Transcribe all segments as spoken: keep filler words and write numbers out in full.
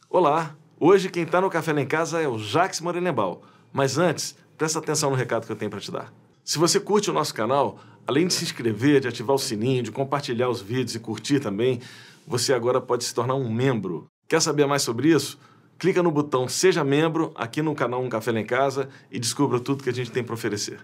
Olá, hoje quem está no Café Lá em Casa é o Jax Morenebal. Mas antes, presta atenção no recado que eu tenho para te dar. Se você curte o nosso canal, além de se inscrever, de ativar o sininho, de compartilhar os vídeos e curtir também, você agora pode se tornar um membro. Quer saber mais sobre isso? Clica no botão Seja Membro aqui no canal Um Café Lá em Casa e descubra tudo que a gente tem para oferecer.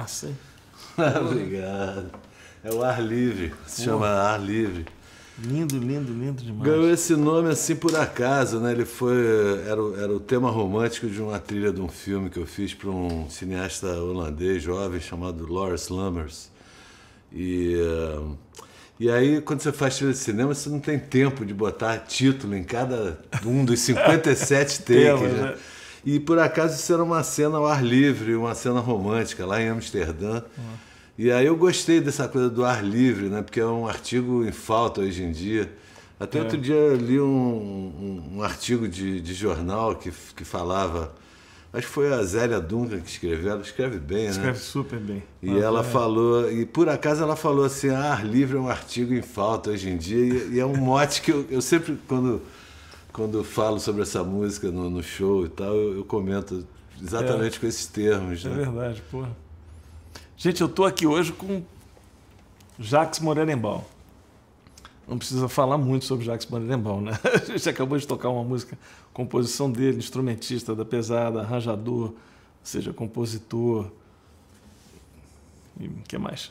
massa, hein? Obrigado. É o Ar Livre, se Pô. chama Ar Livre. Lindo, lindo, lindo demais. Ganhou esse nome assim por acaso, né? Ele foi, era, era o tema romântico de uma trilha de um filme que eu fiz para um cineasta holandês jovem chamado Lawrence Lammers. E, e aí, quando você faz trilha de cinema, você não tem tempo de botar título em cada um dos cinquenta e sete takes, né? E por acaso isso era uma cena ao ar livre, uma cena romântica lá em Amsterdã. Uhum. E aí eu gostei dessa coisa do ar livre, né? Porque é um artigo em falta hoje em dia. Até é. outro dia eu li um, um, um artigo de, de jornal que, que falava... Acho que foi a Zélia Duncan que escreveu. Ela escreve bem, escreve né? Escreve super bem. E ah, ela é. falou... E por acaso ela falou assim, ah, ar livre é um artigo em falta hoje em dia. E, e é um mote que eu, eu sempre, quando, quando eu falo sobre essa música no, no show e tal, eu, eu comento exatamente é. com esses termos. É né? verdade, porra. Gente, eu estou aqui hoje com Jacques Morelenbaum. Não precisa falar muito sobre Jacques Morelenbaum, né? A gente acabou de tocar uma música, composição dele, instrumentista da pesada, arranjador, ou seja, compositor. E o que mais?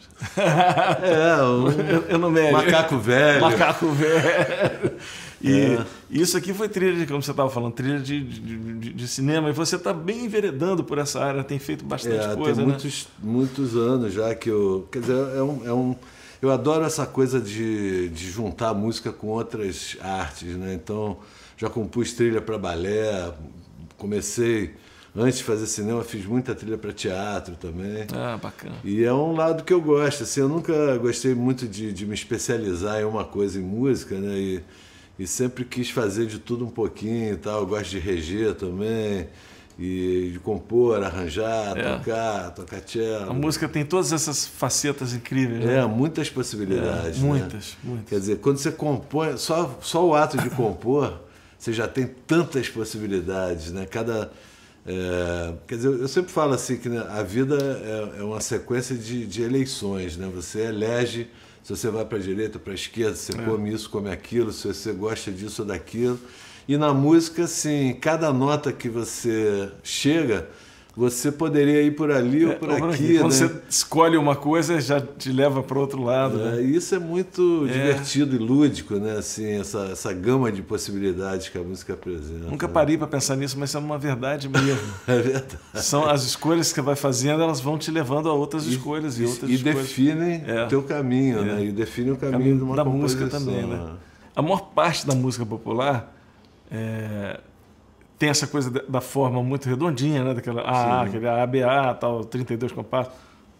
É, um eu, eu não me... macaco velho. Macaco velho. E é. isso aqui foi trilha, de, como você estava falando, trilha de, de, de, de cinema. E você está bem enveredando por essa área, tem feito bastante é, coisa, tem né? muitos, muitos anos já que eu... Quer dizer, é um, é um, eu adoro essa coisa de, de juntar a música com outras artes, né? Então, já compus trilha para balé, comecei... Antes de fazer cinema, fiz muita trilha para teatro também. Ah, bacana. E é um lado que eu gosto. Assim, eu nunca gostei muito de, de me especializar em uma coisa em música, né? E, e sempre quis fazer de tudo um pouquinho e tal. Eu gosto de reger também, e de compor, arranjar, é. tocar, tocar cello. A música tem todas essas facetas incríveis, né? É, muitas possibilidades. É, muitas, né? muitas. Quer dizer, quando você compõe, só, só o ato de compor, você já tem tantas possibilidades, né? Cada... É, quer dizer, eu sempre falo assim que né, a vida é, é uma sequência de, de eleições, né? Você elege se você vai para a direita, para a esquerda, se você é. come isso, come aquilo, se você gosta disso ou daquilo. E na música, assim, cada nota que você chega, você poderia ir por ali é, ou por aqui. aqui. Quando né? você escolhe uma coisa, já te leva para o outro lado. É, né? Isso é muito é. divertido e lúdico, né? Assim, essa, essa gama de possibilidades que a música apresenta. Nunca né? parei para pensar nisso, mas isso é uma verdade mesmo. É verdade. São as escolhas que você vai fazendo, elas vão te levando a outras e, escolhas. E, outras e escolhas. definem o é. teu caminho, é. né? E definem o caminho, caminho de uma da composição. música também, né? A maior parte da música popular... É... tem essa coisa da forma muito redondinha, né? Daquela A, aquele A, B, A, tal, trinta e dois compassos.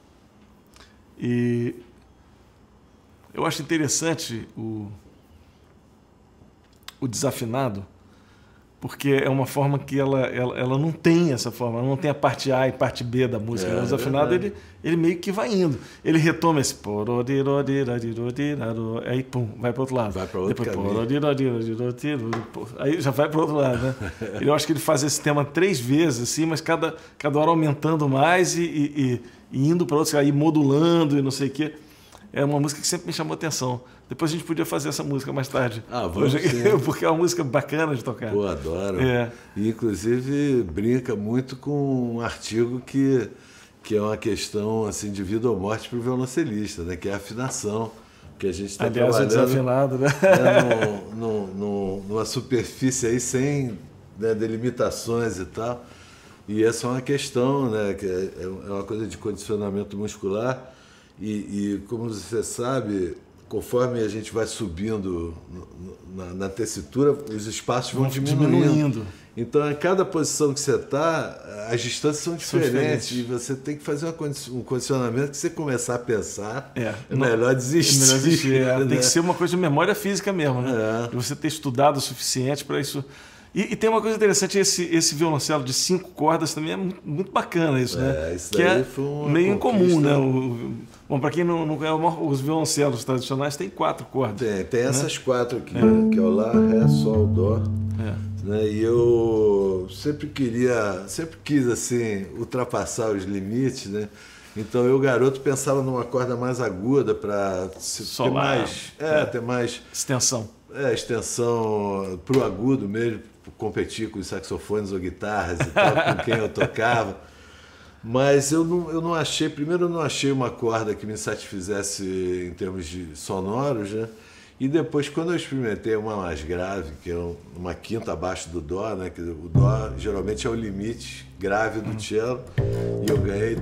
E eu acho interessante o, o desafinado, porque é uma forma que ela, ela, ela não tem essa forma, ela não tem a parte A e parte B da música. É, o desafinado, é ele, ele meio que vai indo. Ele retoma esse... Aí, pum, vai para o outro lado. Vai para outro Depois, caminho. aí já vai para o outro lado, né? Eu acho que ele faz esse tema três vezes, assim, mas cada, cada hora aumentando mais e, e, e indo para outros, aí modulando e não sei o quê. É uma música que sempre me chamou a atenção. Depois a gente podia fazer essa música mais tarde. Ah, vamos Hoje, sim. Porque é uma música bacana de tocar. Pô, adoro. É. E, inclusive, brinca muito com um artigo que, que é uma questão assim, de vida ou morte para o violoncelista, né? Que é a afinação. Que a gente está trabalhando... Aliás, o desafinado, né? né? no, no, no, numa superfície aí sem né, delimitações e tal. E essa é uma questão, né? Que é, é uma coisa de condicionamento muscular. E, e, como você sabe, conforme a gente vai subindo na, na tessitura, os espaços vão diminuindo. diminuindo. Então, em cada posição que você está, as distâncias são diferentes. São diferentes. E você tem que fazer uma, um condicionamento que você começar a pensar, é, é não, melhor desistir. É melhor desistir é. Né? Tem que ser uma coisa de memória física mesmo, né? É. De você ter estudado o suficiente para isso... E, e tem uma coisa interessante, esse, esse violoncelo de cinco cordas também é muito, muito bacana isso, né? É, isso que é foi uma meio conquista. incomum, né? O, bom, para quem não, não conhece, os violoncelos tradicionais têm quatro cordas. Tem, tem né? essas quatro aqui, é. que é o Lá, Ré, Sol, Dó. É. Né? E eu sempre queria, sempre quis assim, ultrapassar os limites, né? Então eu, garoto, pensava numa corda mais aguda para ter mais, é, é. ter mais extensão. É, extensão para o agudo mesmo, competir com os saxofones ou guitarras e tal, com quem eu tocava. Mas eu não, eu não achei, primeiro eu não achei uma corda que me satisfizesse em termos de sonoros, né? E depois, quando eu experimentei uma mais grave, que é uma quinta abaixo do dó, né? Que o dó geralmente é o limite grave do cello, e eu ganhei,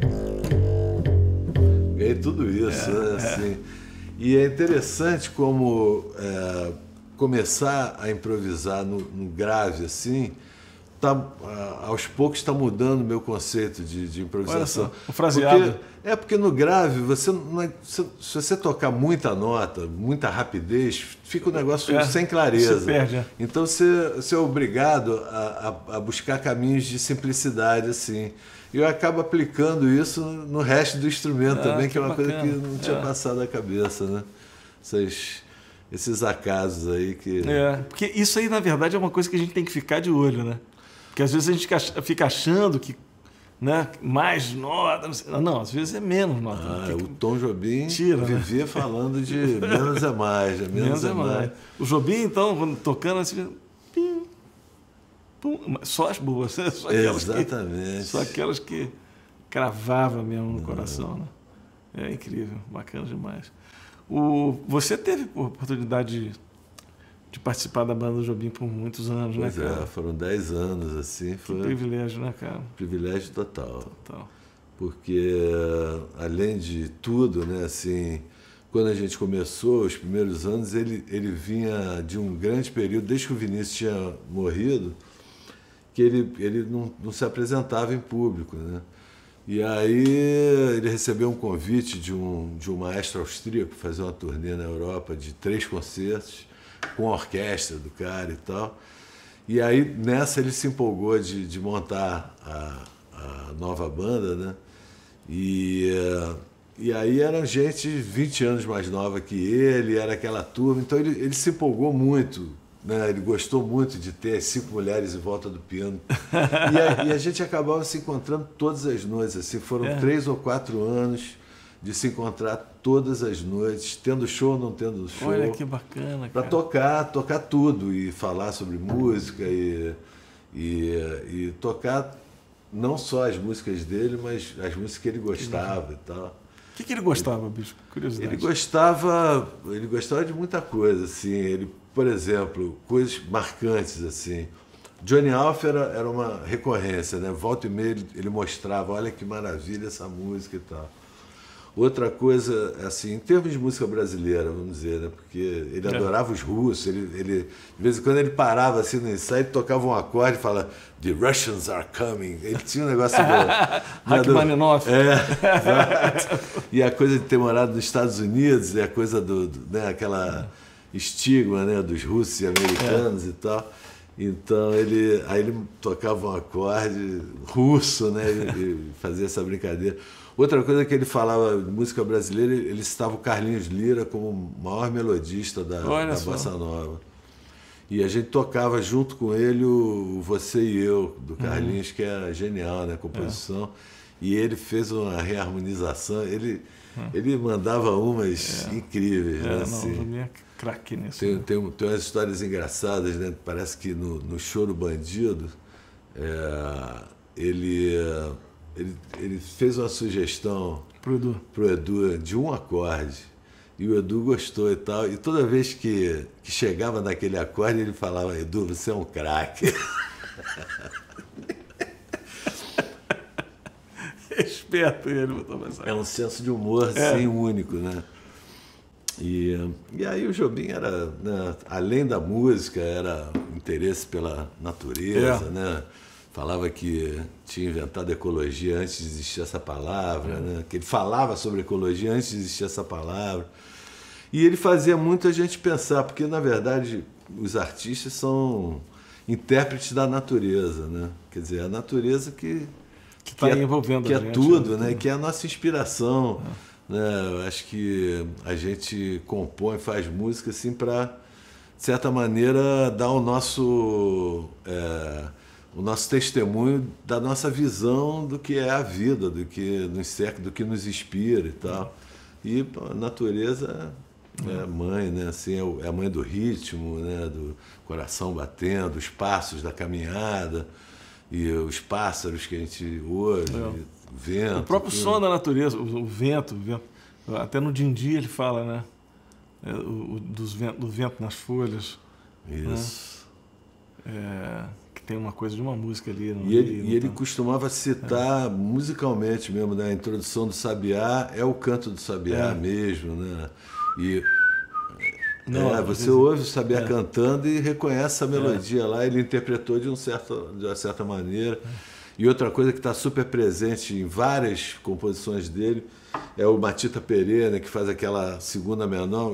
ganhei tudo isso, é, né? Assim. E é interessante como é, começar a improvisar no, no grave assim. Tá, aos poucos está mudando o meu conceito de, de improvisação. Olha só, o fraseado. Porque, é porque no grave, você não é, se, se você tocar muita nota, muita rapidez, fica um negócio é, sem clareza. Se perde, é. Então você, você é obrigado a, a, a buscar caminhos de simplicidade assim. E eu acabo aplicando isso no resto do instrumento ah, também, que, que é uma bacana. Coisa que não tinha é. passado a cabeça, né? Essas, esses acasos aí que... É, porque isso aí, na verdade, é uma coisa que a gente tem que ficar de olho, né? Porque às vezes a gente fica achando que, né, mais nota, não, sei, não, às vezes é menos nota. Ah, que, o Tom Jobim tira, vivia né? falando de menos é mais, menos, menos é, é mais. mais. O Jobim, então, quando tocando assim, pim, pum, só as boas, só aquelas Exatamente. Que, só aquelas que cravava mesmo no coração, né? É incrível, bacana demais. O, você teve oportunidade de de participar da banda do Jobim por muitos anos, pois né, cara? É, foram dez anos, assim. Foi que privilégio, né, cara? Privilégio total. Total. Porque, além de tudo, né, assim, quando a gente começou, os primeiros anos, ele, ele vinha de um grande período, desde que o Vinícius tinha morrido, que ele, ele não, não se apresentava em público, né? E aí ele recebeu um convite de um, de um maestro austríaco para fazer uma turnê na Europa de três concertos, com a orquestra do cara e tal. E aí, nessa, ele se empolgou de, de montar a, a nova banda, né? E, e aí era gente vinte anos mais nova que ele, era aquela turma. Então, ele, ele se empolgou muito, né? Ele gostou muito de ter as cinco mulheres em volta do piano. E a, e a gente acabava se encontrando todas as noites. Assim, foram é. três ou quatro anos de se encontrar todas as noites, tendo show ou não tendo show. Olha que bacana, para tocar, tocar tudo e falar sobre música e, e, e tocar não só as músicas dele, mas as músicas que ele gostava que e tal. O que, que ele gostava, bicho? Curiosidade. Ele gostava, ele gostava de muita coisa, assim. Ele, por exemplo, coisas marcantes assim. Johnny Alf era, era uma recorrência, né? Volta e meia ele, ele mostrava, olha que maravilha essa música e tal. Outra coisa, assim, em termos de música brasileira, vamos dizer, né? Porque ele é. adorava os russos, ele, ele, de vez em quando ele parava assim no ensaio, ele tocava um acorde e falava The Russians are coming. Ele tinha um negócio do... Rachmaninoff. É, exato. E a coisa de ter morado nos Estados Unidos, e a coisa do, do né, aquela estigma, né, dos russos e americanos é. e tal. Então, ele, aí ele tocava um acorde russo, né, e, e fazia essa brincadeira. Outra coisa que ele falava de música brasileira, ele citava o Carlinhos Lira como o maior melodista da, da Bossa Nova. E a gente tocava junto com ele o Você e Eu, do Carlinhos, uhum. que é genial, né, a composição. É. E ele fez uma reharmonização, ele, uhum. ele mandava umas é. incríveis. É, né, não, assim. eu me craque nisso. Tem, né? tem, tem umas histórias engraçadas, né? Parece que no, no Choro Bandido, é, ele... Ele, ele fez uma sugestão pro Edu. pro Edu de um acorde. E o Edu gostou e tal. E toda vez que, que chegava naquele acorde, ele falava, Edu, você é um craque. Esperto ele, botou mais. É um senso de humor, é. assim, único, né? E, e aí o Jobim era, né, além da música, era interesse pela natureza, é. né? Falava que tinha inventado ecologia antes de existir essa palavra, né? Que ele falava sobre ecologia antes de existir essa palavra. E ele fazia muito a gente pensar, porque, na verdade, os artistas são intérpretes da natureza, né? Quer dizer, a natureza que que está é, envolvendo que a é gente, tudo, né? né? Que é a nossa inspiração. É. Né? Eu acho que a gente compõe, faz música assim para, de certa maneira, dar o nosso... É, o nosso testemunho da nossa visão do que é a vida, do que nos cerca, do que nos inspira e tal. E a natureza é mãe, né? Assim, é a mãe do ritmo, né? Do coração batendo, os passos da caminhada e os pássaros que a gente ouve. vento. O próprio tudo. som da natureza, o, o vento, o vento. Até no Dindi ele fala, né? É, o, o, dos vento, do vento nas folhas. Isso. Né? É, que tem uma coisa de uma música ali. E ele, ali, e ele tá? costumava citar é. musicalmente mesmo, né? A introdução do Sabiá é o canto do Sabiá é. mesmo, né? E Não, é, você ouve o Sabiá é. cantando e reconhece a melodia é. lá, ele interpretou de, um certo, de uma certa maneira. É. E outra coisa que está super presente em várias composições dele é o Matita Pereira, que faz aquela segunda menor.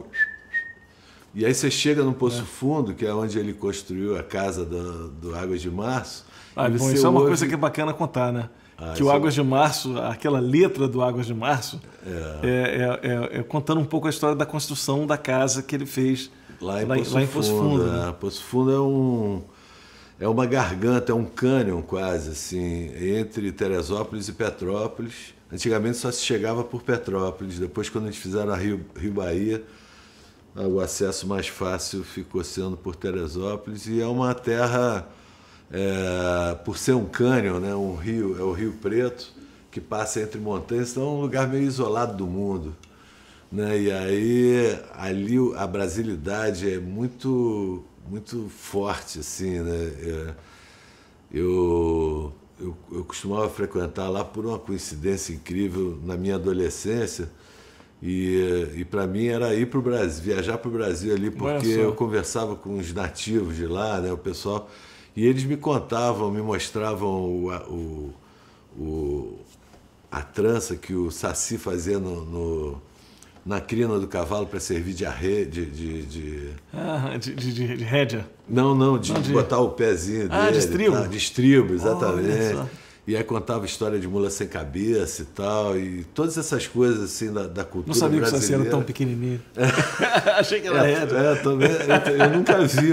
E aí você chega no Poço é. Fundo, que é onde ele construiu a casa do, do Águas de Março. Ah, bom, isso é uma ouve... coisa que é bacana contar, né? Ah, que o Águas de Março, aquela letra do Águas de Março, é. É, é, é, é contando um pouco a história da construção da casa que ele fez lá em lá, Poço, lá em Poço Fundo. Fundo né? Poço Fundo é um... É uma garganta, é um cânion quase, assim, entre Teresópolis e Petrópolis. Antigamente só se chegava por Petrópolis. Depois, quando eles fizeram a Rio, Rio Bahia, o acesso mais fácil ficou sendo por Teresópolis. E é uma terra, é, por ser um cânion, né, um rio, é o Rio Preto, que passa entre montanhas, então é um lugar meio isolado do mundo. Né? E aí, ali, a brasilidade é muito... muito forte, assim, né? Eu, eu, eu costumava frequentar lá por uma coincidência incrível na minha adolescência e, e para mim era ir para o Brasil, viajar para o Brasil ali, porque eu conversava com os nativos de lá, né? O pessoal, e eles me contavam, me mostravam o, o, o, a trança que o Saci fazia no, no na crina do cavalo para servir de arreio, de... de, de... Ah, de, de, de rédea? Não, não, de, não, de botar o pezinho ah, dele. de estribo? Tá? De estribo, exatamente. Oh, e aí contava história de mula sem cabeça e tal, e todas essas coisas assim da, da cultura brasileira. Não sabia brasileira. Que o Saci era tão pequenininho. Achei que era é, rédea. É, também, eu, eu nunca vi,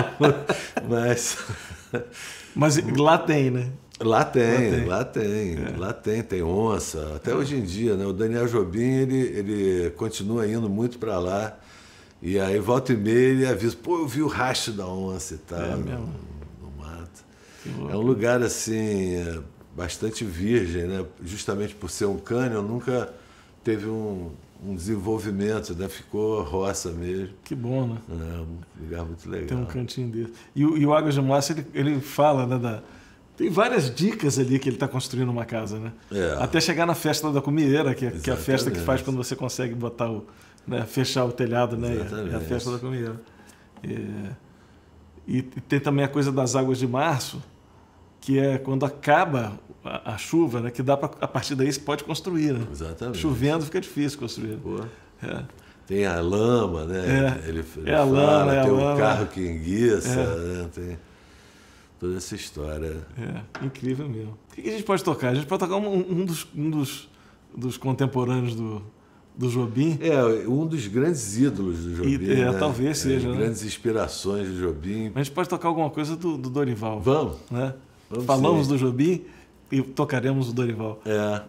mas... Mas lá tem, né? Lá tem, lá tem, lá tem, é. lá tem, tem onça, até é. hoje em dia, né? O Daniel Jobim, ele, ele continua indo muito para lá, e aí volta e meia ele avisa, pô, eu vi o rastro da onça e tal, é no, no mato. É um lugar, assim, bastante virgem, né? Justamente por ser um cânion, nunca teve um, um desenvolvimento, né? Ficou roça mesmo. Que bom, né? É um lugar muito legal. Tem um cantinho desse. E, e o Águas de Março, ele, ele fala, né, da... Tem várias dicas ali que ele está construindo uma casa, né? É. Até chegar na festa da comieira, que é, que é a festa que faz quando você consegue botar o, né, fechar o telhado, né? É a festa da comieira. É, e tem também a coisa das águas de março, que é quando acaba a, a chuva, né? Que dá para a partir daí você pode construir, né? Exatamente. Chovendo fica difícil construir. É. Tem a lama, né? É, ele, ele é a fala, lama, é tem a o lama. carro que enguiça, é. né? Tem toda essa história. É, incrível mesmo. O que a gente pode tocar? A gente pode tocar um, um, dos, um dos, dos contemporâneos do, do Jobim. É, um dos grandes ídolos do Jobim. E, é, né? talvez seja. É, né? Grandes inspirações do Jobim. Mas a gente pode tocar alguma coisa do, do Dorival. Vamos. Né? Vamos Falamos sim. do Jobim e tocaremos o Dorival. É.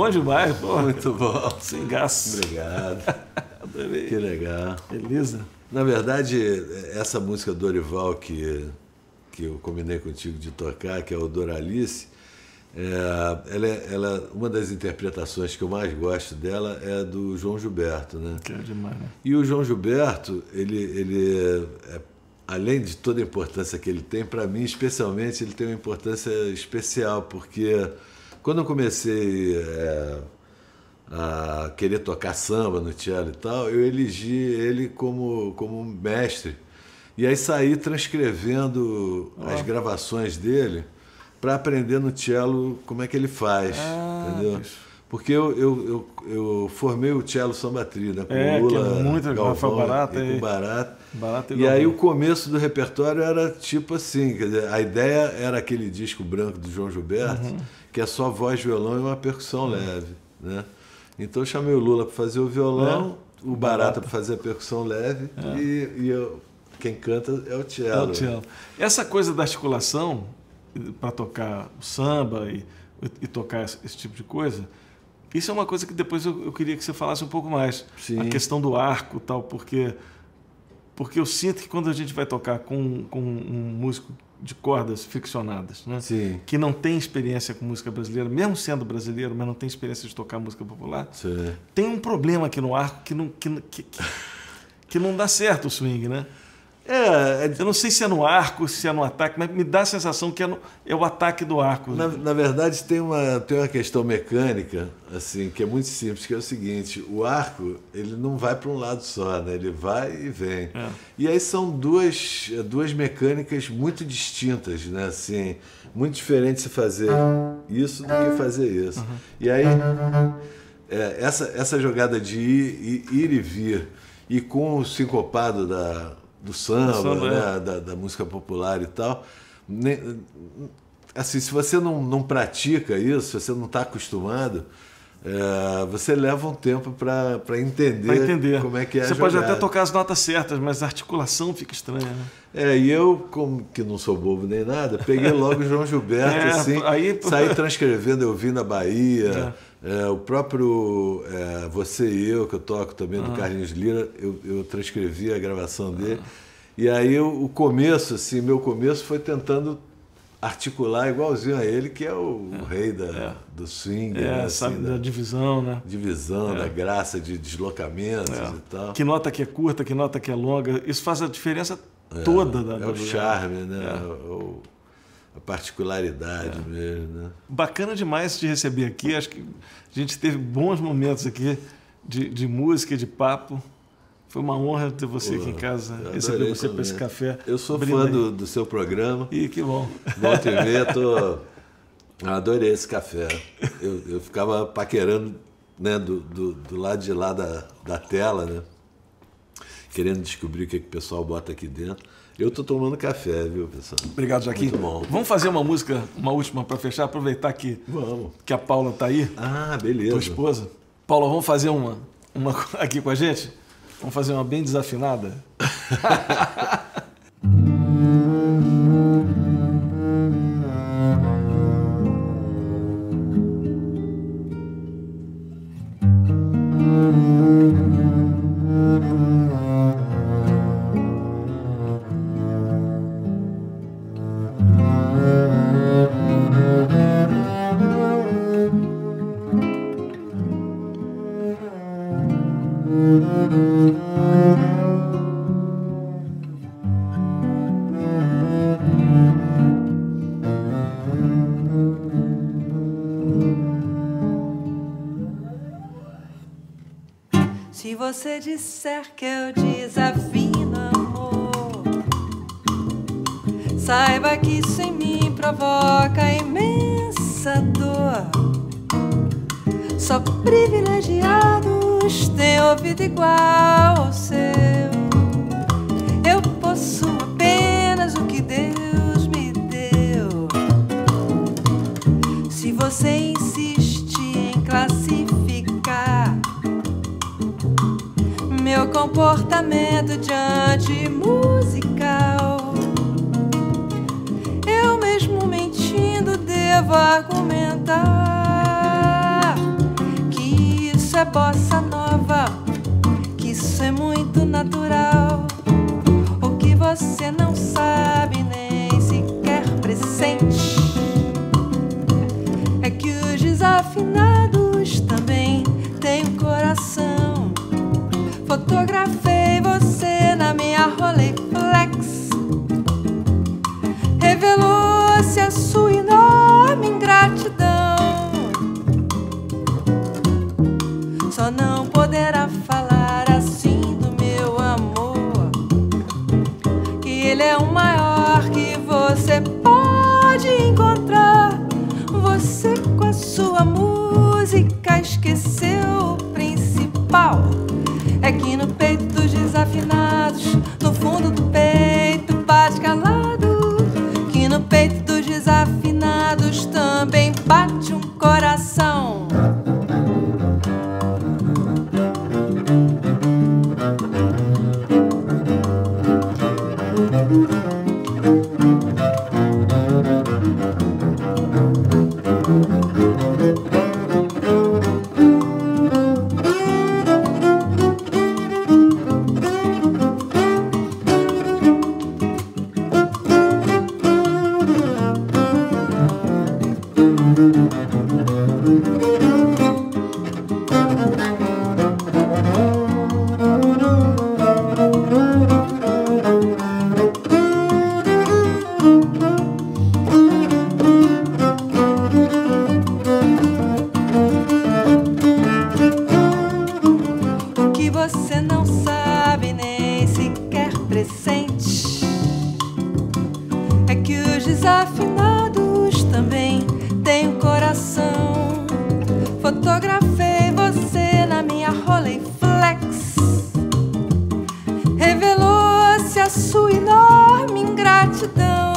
bom demais, pô. Muito bom. Sem gasto. Obrigado. Adorei. Que legal. Beleza. Na verdade, essa música Dorival que, que eu combinei contigo de tocar, que é o Doralice, é, ela, é, ela, uma das interpretações que eu mais gosto dela é do João Gilberto, né? Que é demais, né? E o João Gilberto, ele, ele é, além de toda a importância que ele tem, para mim, especialmente, ele tem uma importância especial, porque quando eu comecei é, a querer tocar samba no cello e tal, eu elegi ele como, como mestre. E aí saí transcrevendo oh. as gravações dele para aprender no cello como é que ele faz, ah, entendeu? Isso. Porque eu, eu, eu, eu formei o cello samba trio, né? Com é, Lula, que é muito Galvão, barata, e com Barata. Barata e, e aí o começo do repertório era tipo assim, quer dizer, a ideia era aquele disco branco do João Gilberto, uhum. que é só voz, violão e uma percussão uhum. leve, né? Então eu chamei o Lula para fazer o violão, é. o Barata para fazer a percussão leve é. e, e eu, quem canta é o cello. É o cello. Essa coisa da articulação para tocar o samba e, e tocar esse, esse tipo de coisa, isso é uma coisa que depois eu, eu queria que você falasse um pouco mais. Sim. A questão do arco e tal, porque, porque eu sinto que quando a gente vai tocar com, com um músico de cordas ficcionadas, né? Sim. Que não tem experiência com música brasileira, mesmo sendo brasileiro, mas não tem experiência de tocar música popular, Sim. tem um problema aqui no arco que não, que, que, que, que não dá certo o swing, né? É, é... Eu não sei se é no arco, se é no ataque, mas me dá a sensação que é, no, é o ataque do arco. Na, na verdade, tem uma, tem uma questão mecânica, assim, que é muito simples, que é o seguinte: o arco ele não vai para um lado só, né? Ele vai e vem. É. E aí são duas, duas mecânicas muito distintas, né? Assim, muito diferente se fazer isso do que fazer isso. Uhum. E aí, é, essa, essa jogada de ir, ir, ir e vir, e com o sincopado da... do samba, samba né? é. da, da música popular e tal. Assim, se você não, não pratica isso, se você não está acostumado, é, você leva um tempo para entender, entender como é que é Você a pode jogada. até tocar as notas certas, mas a articulação fica estranha. Né? É, e eu, como que não sou bobo nem nada, peguei logo o João Gilberto, é, assim, aí... saí transcrevendo, eu vi na Bahia... É. É, o próprio é, Você e Eu, que eu toco também, do ah. Carlinhos Lira, eu, eu transcrevi a gravação dele. Ah. E aí o, o começo, assim, meu começo foi tentando articular igualzinho a ele, que é o, é. o rei da, é. do swing. É, né, sabe, assim, da, da divisão, né? Divisão, é. da graça, de deslocamentos é. e tal. Que nota que é curta, que nota que é longa, isso faz a diferença toda. É, da, é da o charme, né? É. O, a particularidade é. mesmo, né? Bacana demais te receber aqui. Acho que a gente teve bons momentos aqui de, de música e de papo. Foi uma honra ter você Pô, aqui em casa, receber você para esse café. Eu sou fã do, do seu programa. Ih, que bom. Volta e meia, tô... eu adorei esse café. Eu, eu ficava paquerando, né, do, do, do lado de lá da, da tela, né? Querendo descobrir o que, que o pessoal bota aqui dentro. Eu tô tomando café, viu, pessoal? Obrigado, Jaquim. Muito bom. Vamos fazer uma música, uma última para fechar, aproveitar que, vamos. que a Paula tá aí. Ah, beleza. Tua esposa. Paula, vamos fazer uma, uma aqui com a gente? Vamos fazer uma bem desafinada? Se você disser que eu desafino, amor, saiba que isso em mim provoca imensa dor. Só privilegiados têm ouvido igual ao seu. Eu possuo apenas o que Deus me deu. Se você insiste em classificar meu comportamento diante musical, eu mesmo mentindo devo argumentar é bossa nova, que isso é muito natural. O que você não sabe nem sequer pressente é que os desafinados também têm um coração. Fotografei você na minha Rolleiflex, revelou-se a sua enorme ingratidão. Só não poderá falar assim do meu amor, que ele é o maior que você pode encontrar. Você com a sua música esqueceu o principal, é que no peito dos desafinados, no fundo do peito bate calado, que no peito dos desafinados também bate um coração. Fotografei você na minha Rolleiflex, revelou-se a sua enorme ingratidão.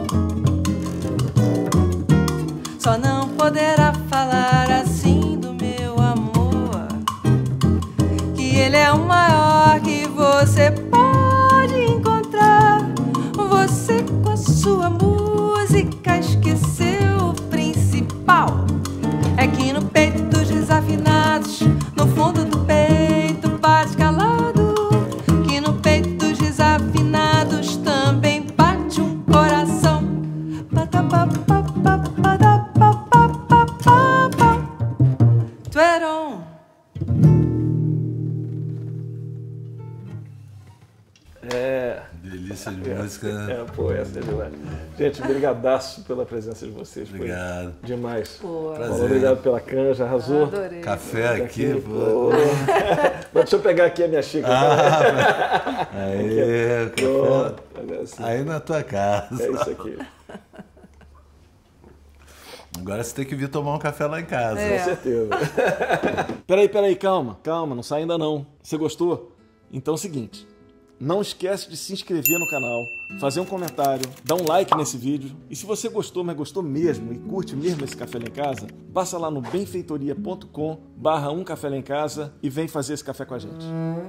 Só não poderá falar assim do meu amor, que ele é o maior que você pode encontrar. Você com a sua música esqueceu o principal, é que no peito dos desafinados, no fundo do peito bate calado, que no peito dos desafinados também bate um coração. Tueron. É. Delícia de música, né? É, pô, essa é demais. Gente, brigadaço pela presença de vocês. Obrigado. Foi demais. Pô, prazer. Obrigado pela canja, arrasou. Adorei. Café aqui, Aqui, pô. pô. Mas deixa eu pegar aqui a minha xícara. Ah, aí, café. Pronto, olha assim. Aí na tua casa. É isso aqui. Agora você tem que vir tomar um café lá em casa. É. Com certeza. Peraí, peraí, calma. Calma, não sai ainda não. Você gostou? Então é o seguinte. Não esquece de se inscrever no canal, fazer um comentário, dar um like nesse vídeo. E se você gostou, mas gostou mesmo e curte mesmo esse Café Lá em Casa, passa lá no benfeitoria ponto com barra um café lá em casa e vem fazer esse café com a gente.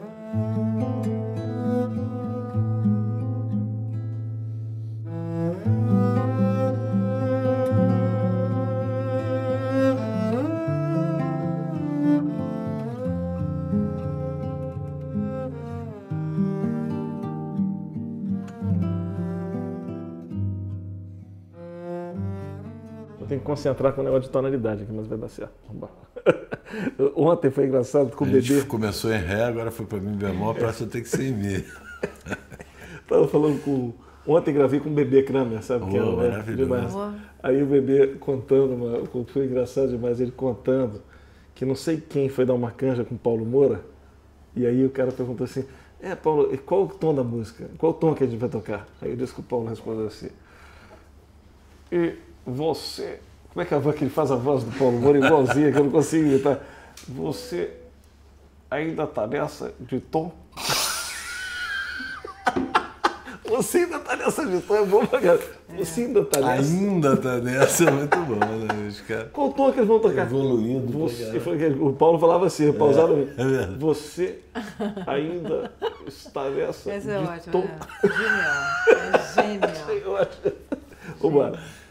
Eu tenho que concentrar com o negócio de tonalidade aqui, mas vai dar certo. Ontem foi engraçado com o A gente bebê. começou em Ré, agora foi para Mi bemol, a próxima tem que ser em Mi. Tava falando com. Ontem gravei com o bebê Kramer, sabe? que é, Oh, né? maravilhoso. Demais. Boa. Aí o bebê contando, uma, foi engraçado demais, ele contando que não sei quem foi dar uma canja com o Paulo Moura. E aí o cara perguntou assim: É, Paulo, e qual o tom da música? Qual o tom que a gente vai tocar? Aí eu disse que o Paulo respondeu assim: E você. Como é que, é a voz, que ele faz a voz do Paulo Moura igualzinha, que eu não consigo imitar? Você ainda tá nessa de tom? Você ainda tá nessa de tom, é bom pra caralho. Você ainda tá nessa. Ainda tá nessa, é muito bom, né? Os caras Qual tom que eles vão tocar? evoluindo. Você, o Paulo falava assim, o Paulo usava, é verdade. você ainda está nessa Essa é de ótima. tom. É. Genial. É genial. Eu acho. Vambora.